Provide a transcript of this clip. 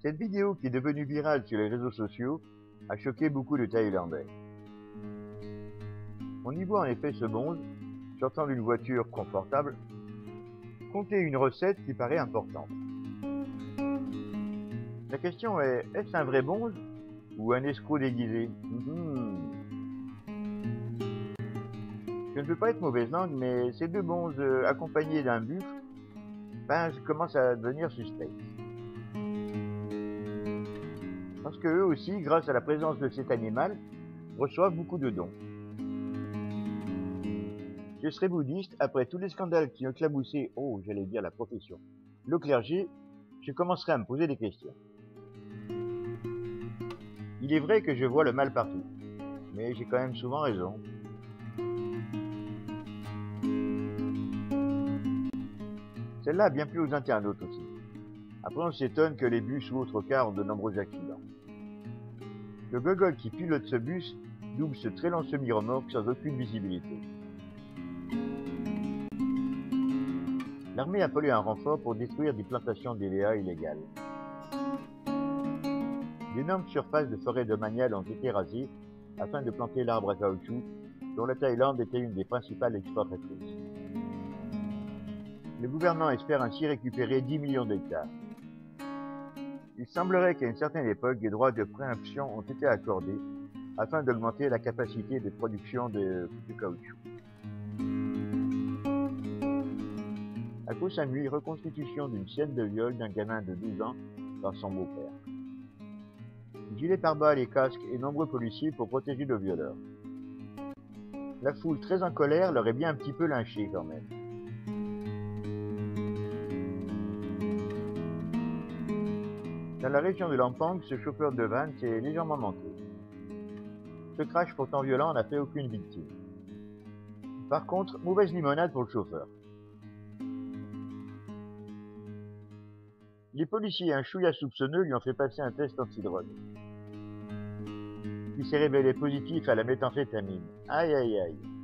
Cette vidéo, qui est devenue virale sur les réseaux sociaux, a choqué beaucoup de Thaïlandais. On y voit en effet ce bonze, sortant d'une voiture confortable, compter une recette qui paraît importante. La question est, est-ce un vrai bonze ou un escroc déguisé? Je ne veux pas être mauvaise langue, mais ces deux bonzes accompagnés d'un buffle, je commence à devenir suspect. Parce que eux aussi, grâce à la présence de cet animal, reçoivent beaucoup de dons. Je serai bouddhiste, après tous les scandales qui ont éclaboussé, j'allais dire la profession, le clergé, je commencerai à me poser des questions. Il est vrai que je vois le mal partout, mais j'ai quand même souvent raison. Celle-là a bien plu aux internautes aussi. Après, on s'étonne que les bus ou autres cars ont de nombreux accidents. Le gogol qui pilote ce bus double ce très lent semi-remorque sans aucune visibilité. L'armée a appelé un renfort pour détruire des plantations d'élea illégales. D'énormes surfaces de forêts domaniales ont été rasées afin de planter l'arbre à caoutchouc, dont la Thaïlande était une des principales exportatrices. Le gouvernement espère ainsi récupérer 10 millions d'hectares. Il semblerait qu'à une certaine époque, des droits de préemption ont été accordés afin d'augmenter la capacité de production de caoutchouc. À Koh Samui, reconstitution d'une scène de viol d'un gamin de 12 ans par son beau-père. Gilets pare-balles et casques et nombreux policiers pour protéger le violeur. La foule, très en colère, l'aurait bien un petit peu lynché quand même. Dans la région de Lampang, ce chauffeur de van s'est légèrement manqué. Ce crash pourtant violent n'a fait aucune victime. Par contre, mauvaise limonade pour le chauffeur. Les policiers un chouïa soupçonneux lui ont fait passer un test antidrogue. Il s'est révélé positif à la méthamphétamine. Aïe aïe aïe.